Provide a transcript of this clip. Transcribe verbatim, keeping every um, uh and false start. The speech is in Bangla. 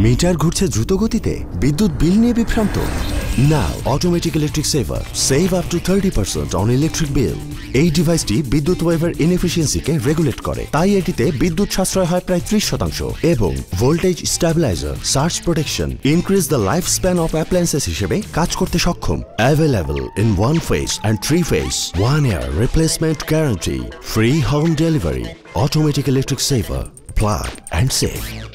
মিটার ঘুরছে দ্রুত গতিতে, বিদ্যুৎ বিল নিয়ে বিভ্রান্ত? Now automatic electric saver, save up to thirty percent on electric bill. এই ডিভাইসটি বিদ্যুৎ ওয়েভার ইনএফিসিয়েন্সিকে রেগুলেট করে, তাই এটিতে বিদ্যুৎ সাশ্রয় হয় প্রায় ত্রিশ শতাংশ এবং voltage stabiliser, surge protection, increase the life span of appliances হিসেবে কাজ করতে সক্ষম। Available in one phase and three phase, one year replacement guarantee, free home delivery. Automatic electric saver, plug and save.